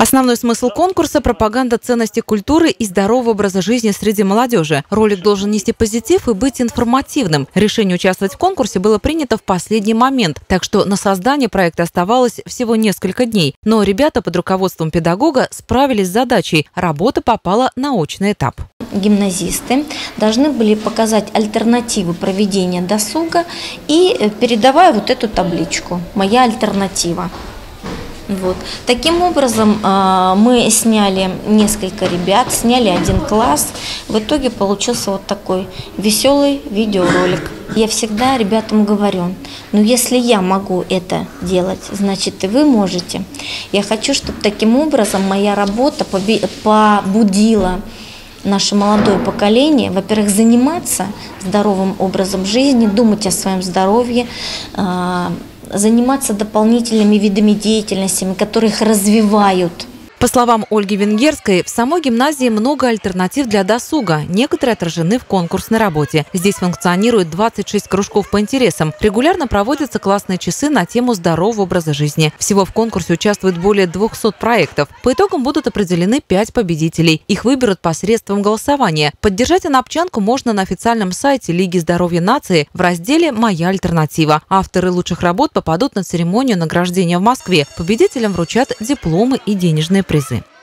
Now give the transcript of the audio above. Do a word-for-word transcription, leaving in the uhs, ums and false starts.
Основной смысл конкурса – пропаганда ценностей культуры и здорового образа жизни среди молодежи. Ролик должен нести позитив и быть информативным. Решение участвовать в конкурсе было принято в последний момент, так что на создание проекта оставалось всего несколько дней. Но ребята под руководством педагога справились с задачей. Работа попала на очный этап. Гимназисты должны были показать альтернативу проведения досуга и передавая вот эту табличку «Моя альтернатива». Вот. Таким образом, мы сняли несколько ребят, сняли один класс. В итоге получился вот такой веселый видеоролик. Я всегда ребятам говорю, ну если я могу это делать, значит и вы можете. Я хочу, чтобы таким образом моя работа побудила наше молодое поколение, во-первых, заниматься здоровым образом жизни, думать о своем здоровье, заниматься дополнительными видами деятельности, которые их развивают. По словам Ольги Венгерской, в самой гимназии много альтернатив для досуга. Некоторые отражены в конкурсной работе. Здесь функционирует двадцать шесть кружков по интересам. Регулярно проводятся классные часы на тему здорового образа жизни. Всего в конкурсе участвует более двухсот проектов. По итогам будут определены пять победителей. Их выберут посредством голосования. Поддержать анапчанку можно на официальном сайте Лиги здоровья нации в разделе «Моя альтернатива». Авторы лучших работ попадут на церемонию награждения в Москве. Победителям вручат дипломы и денежные призы.